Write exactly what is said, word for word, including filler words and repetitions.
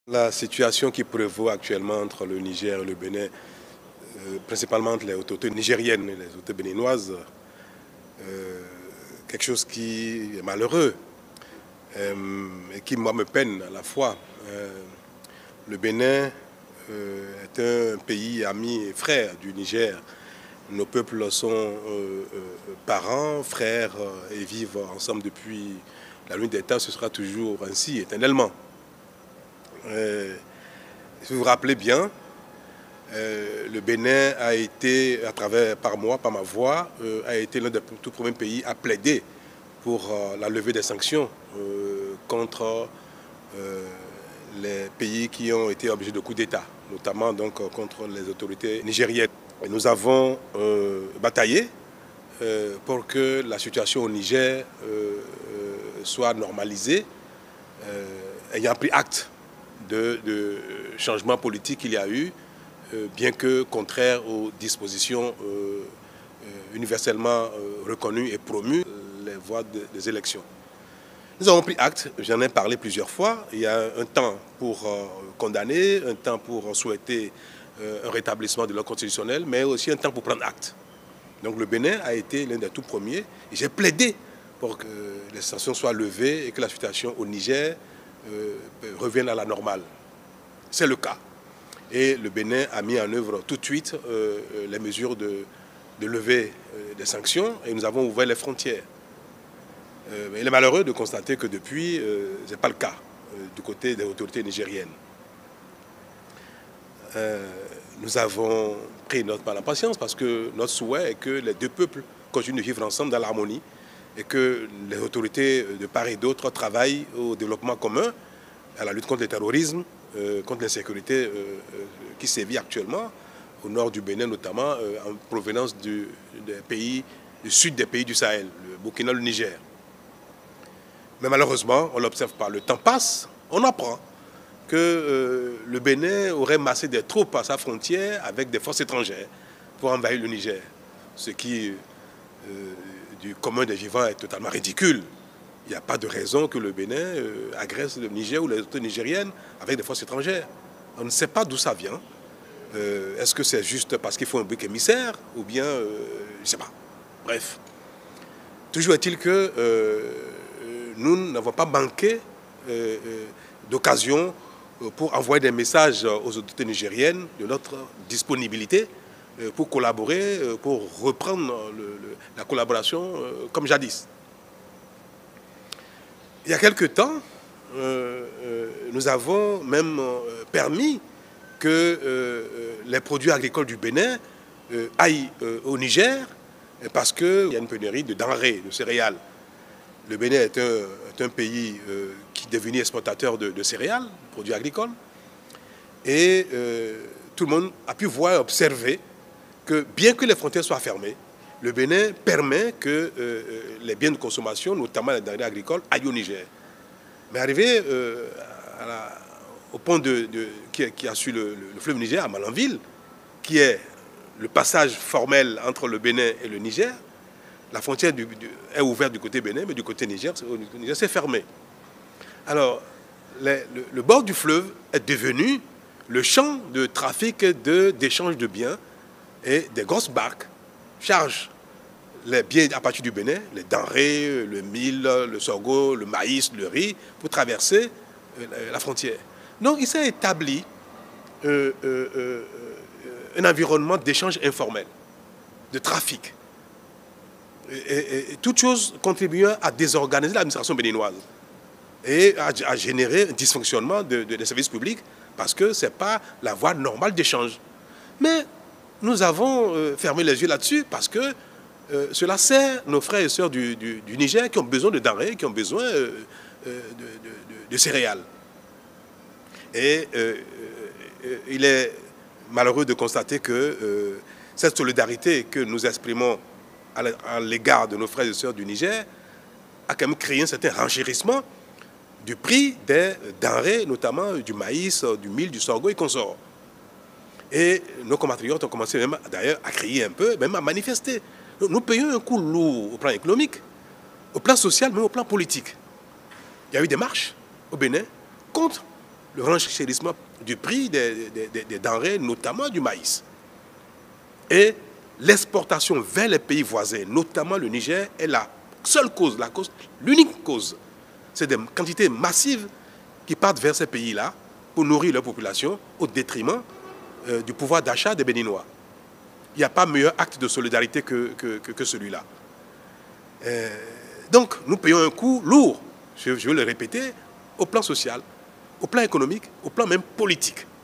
La situation qui prévaut actuellement entre le Niger et le Bénin, euh, principalement entre les autorités nigériennes et les autorités béninoises, euh, quelque chose qui est malheureux euh, et qui, moi, me peine à la fois. Euh, le Bénin euh, est un pays ami et frère du Niger. Nos peuples sont euh, euh, parents, frères euh, et vivent ensemble depuis la nuit des temps. Ce sera toujours ainsi, éternellement. Euh, si vous vous rappelez bien, euh, le Bénin a été, à travers, par moi, par ma voix, euh, a été l'un des tout premiers pays à plaider pour euh, la levée des sanctions euh, contre euh, les pays qui ont été objets de coups d'État, notamment donc contre les autorités nigériennes. Et nous avons euh, bataillé euh, pour que la situation au Niger euh, euh, soit normalisée, euh, ayant pris acte de, de changement politique qu'il y a eu, euh, bien que contraire aux dispositions euh, euh, universellement euh, reconnues et promues, les voies de, des élections. Nous avons pris acte, j'en ai parlé plusieurs fois. Il y a un temps pour euh, condamner, un temps pour souhaiter euh, un rétablissement de l'ordre constitutionnel, mais aussi un temps pour prendre acte. Donc le Bénin a été l'un des tout premiers, et j'ai plaidé pour que les sanctions soient levées et que la situation au Niger Euh, reviennent à la normale. C'est le cas. Et le Bénin a mis en œuvre tout de suite euh, les mesures de, de levée euh, des sanctions et nous avons ouvert les frontières. Euh, il est malheureux de constater que depuis, euh, ce n'est pas le cas euh, du côté des autorités nigériennes. Euh, nous avons pris notre mal en patience parce que notre souhait est que les deux peuples continuent de vivre ensemble dans l'harmonie et que les autorités de part et d'autre travaillent au développement commun, à la lutte contre le terrorisme, euh, contre l'insécurité euh, euh, qui sévit actuellement, au nord du Bénin notamment, euh, en provenance du, des pays, du sud des pays du Sahel, le Burkina, le Niger. Mais malheureusement, on l'observe pas. Le temps passe, on apprend que euh, le Bénin aurait massé des troupes à sa frontière avec des forces étrangères pour envahir le Niger, ce qui... Euh, du commun des vivants est totalement ridicule. Il n'y a pas de raison que le Bénin euh, agresse le Niger ou les autorités nigériennes avec des forces étrangères. On ne sait pas d'où ça vient. Euh, Est-ce que c'est juste parce qu'il faut un bouc émissaire ou bien, euh, je ne sais pas. Bref. Toujours est-il que euh, nous n'avons pas manqué euh, euh, d'occasion pour envoyer des messages aux autorités nigériennes de notre disponibilité pour collaborer, pour reprendre le, le, la collaboration euh, comme jadis. Il y a quelque temps, euh, euh, nous avons même euh, permis que euh, les produits agricoles du Bénin euh, aillent euh, au Niger parce qu'il y a une pénurie de denrées, de céréales. Le Bénin est un, est un pays euh, qui est devenu exportateur de, de céréales, produits agricoles, et euh, tout le monde a pu voir et observer que bien que les frontières soient fermées, le Bénin permet que euh, les biens de consommation, notamment les denrées agricoles, aillent au Niger. Mais arrivé euh, à la, au pont de, de, qui, qui a su le, le fleuve Niger, à Malanville, qui est le passage formel entre le Bénin et le Niger, la frontière du, du, est ouverte du côté Bénin, mais du côté Niger, au Niger, c'est fermé. Alors, les, le, le bord du fleuve est devenu le champ de trafic d'échange de, de biens. Et des grosses barques chargent les biens à partir du Bénin, les denrées, le mil, le sorgho, le maïs, le riz, pour traverser la frontière. Donc il s'est établi euh, euh, euh, un environnement d'échange informel, de trafic. Et, et, et toute chose contribuant à désorganiser l'administration béninoise et à, à générer un dysfonctionnement de, de, des services publics parce que ce n'est pas la voie normale d'échange. Mais nous avons euh, fermé les yeux là-dessus parce que euh, cela sert nos frères et sœurs du, du, du Niger qui ont besoin de denrées, qui ont besoin euh, euh, de, de, de, de céréales. Et euh, euh, il est malheureux de constater que euh, cette solidarité que nous exprimons à l'égard de nos frères et sœurs du Niger a quand même créé un certain renchérissement du prix des denrées, notamment du maïs, du mil, du sorgho et consorts. Et nos compatriotes ont commencé même d'ailleurs à crier un peu, même à manifester. Nous payons un coût lourd au plan économique, au plan social, même au plan politique. Il y a eu des marches au Bénin contre le renchérissement du prix des, des, des, des denrées, notamment du maïs. Et l'exportation vers les pays voisins, notamment le Niger, est la seule cause, la cause, l'unique cause. C'est des quantités massives qui partent vers ces pays-là pour nourrir leur population au détriment euh, du pouvoir d'achat des Béninois. Il n'y a pas meilleur acte de solidarité que, que, que, que celui-là. Euh, donc, nous payons un coût lourd, je, je veux le répéter, au plan social, au plan économique, au plan même politique.